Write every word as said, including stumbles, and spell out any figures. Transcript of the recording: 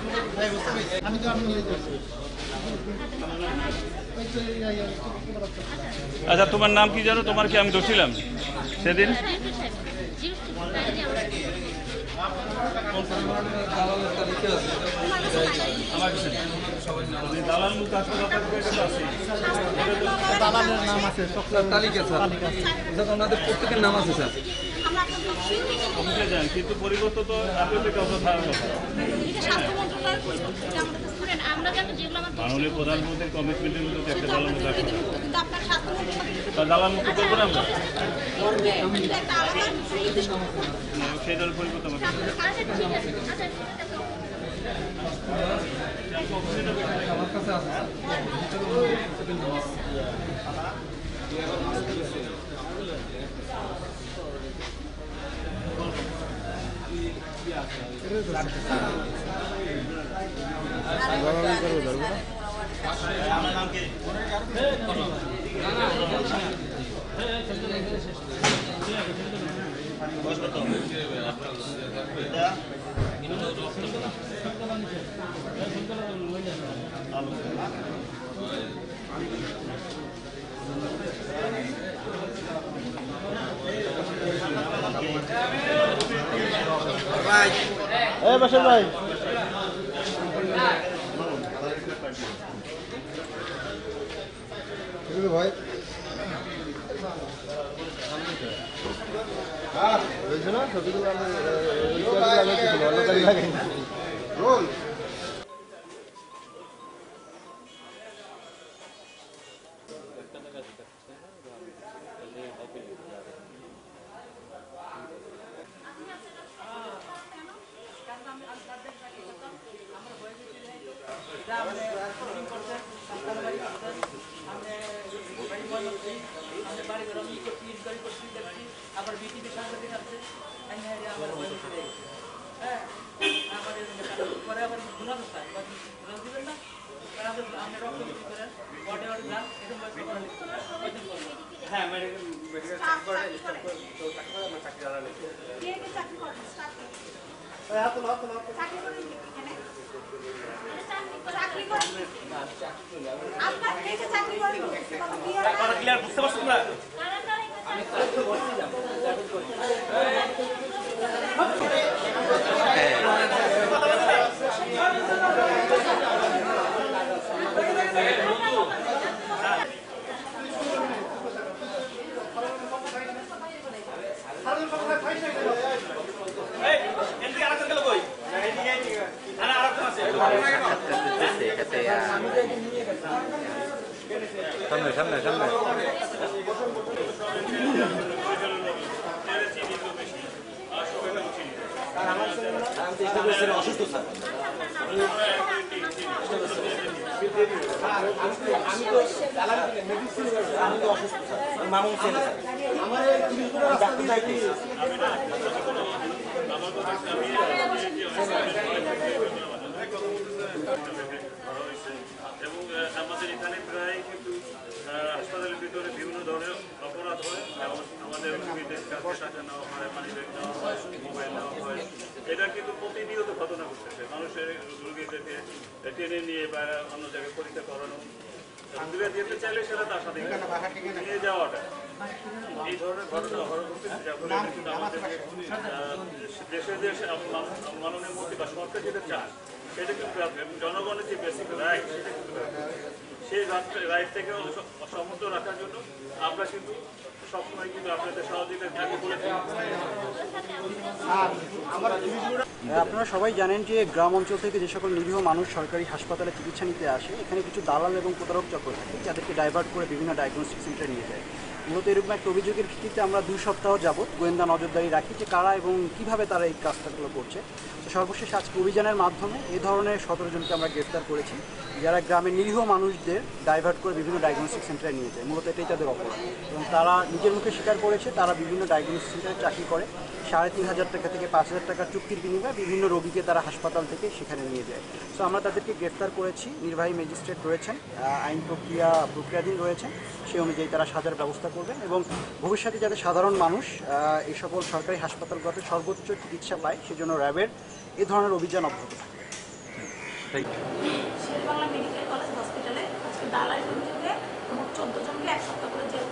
আচ্ছা, তোমার নাম কি জানো? তোমার কি আমি ধরছিলাম সেদিন? দালালের নাম আছে, তালিকা স্যার, ওনাদের প্রত্যেকের নাম আছে স্যার। কিন্তু পরিবর্তন তো মাননীয় প্রধানমন্ত্রীর কমিটমেন্টের মধ্যে একটা দালাল মুক্ত আছে, দালাল মুক্ত করবো না আমরা, সেই দল পরিবর্তন আমার কাছে আছে ভাই, এ বসে ভাই, ভাই হ্যাঁ বলছো না ছবিগুলো আমি রোল আবার বিটিভি সাংবাদিক আছে, আবার হ্যাঁ আমাদের পরে আবার গুণা করতে দিবেন না, আপনি রক্ত বিক্রি করেন বডি অর্ডার যান এরকম হ্যাঁ মেডিকেল চাকরি করে তো চাকরি করে আমরা চাকরি আলাদা কে কে চাকরি করে স্টাফ এই হাত লাও লাও চাকরি করে এখানে চাকরি করে আপনার কে কে চাকরি করে কথা ক্লিয়ার বুঝতে পারছেন না? আমি তো বলছি না সামনে সামনে সামনে অসুস্থ স্যার, আমি তো মেডিসিন আমি তো অসুস্থ স্যার, মামুন সেন স্যার আমার ডাক্তার দায়িত্ব এবং আমাদের এখানে প্রায় কিন্তু হাসপাতালের ভিতরে বিভিন্ন ধরনের অপরাধ হয়, আমাদের রোগীদের টাকা নেওয়া হয়, মানি ব্যাগ নেওয়া হয়, মোবাইল নেওয়া হয়, এটা কিন্তু প্রতিনিয়ত ঘটনা ঘটতেছে। মানুষের রোগীদেরকে টেনে নিয়ে বা অন্য জায়গায় পরীক্ষা করানো, দূরে যেতে চাইলে সেটা তার সাথে নিয়ে যাওয়াটা, এই ধরনের ঘটনা ঘটতেছে, যার ফলে কিন্তু আমাদের দেশের যে মাননীয় মন্ত্রী বা সরকার যেটা চায় সেটা কিন্তু জনগণের যে বেসিক রাইট সেটা কিন্তু সেই রাইট থেকে সমুদ্র রাখার জন্য আমরা কিন্তু সবসময় কিন্তু আপনাদের সহযোগিতা আগে বলেছি। আপনারা সবাই জানেন যে গ্রাম অঞ্চল থেকে যে সকল নিরীহ মানুষ সরকারি হাসপাতালে চিকিৎসা নিতে আসে, এখানে কিছু দালাল এবং প্রতারক চক্র থাকে যাদেরকে ডাইভার্ট করে বিভিন্ন ডায়াগনস্টিক সেন্টারে নিয়ে যায়। মূলত এরকম একটা অভিযোগের ভিত্তিতে আমরা দুই সপ্তাহ যাবৎ গোয়েন্দা নজরদারি রাখি যে কারা এবং কীভাবে তারা এই কাজটাগুলো করছে। তো সর্বশেষ আজকে অভিযানের মাধ্যমে এই ধরনের সতেরো জনকে আমরা গ্রেফতার করেছি, যারা গ্রামের নিরীহ মানুষদের ডাইভার্ট করে বিভিন্ন ডায়াগনস্টিক সেন্টারে নিয়ে যায়। মূলত এটাই তাদের অপরাধ এবং তারা নিজের মুখে স্বীকার করেছে তারা বিভিন্ন ডায়াগনস্টিক সেন্টারে চাকরি করে, সাড়ে তিন হাজার টাকা থেকে পাঁচ হাজার টাকার চুক্তির বিনিময়ে বিভিন্ন রোগীকে তারা হাসপাতাল থেকে সেখানে নিয়ে যায়। সো আমরা তাদেরকে গ্রেফতার করেছি, নির্বাহী ম্যাজিস্ট্রেট রয়েছেন, আইন প্রক্রিয়া প্রক্রিয়াধীন রয়েছেন, সেই অনুযায়ী তারা সাজার ব্যবস্থা করবেন এবং ভবিষ্যতে যাতে সাধারণ মানুষ এই সকল সরকারি হাসপাতালগুলোতে সর্বোচ্চ চিকিৎসা পায় সেজন্য র্যাবের এ ধরনের অভিযান অব্যাহত থাকে। শেরেবাংলা মেডিকেল কলেজ হসপিটালে আজকে দালাল অভিযোগে মোট চোদ্দ জনকে এক সপ্তাহ করে জেল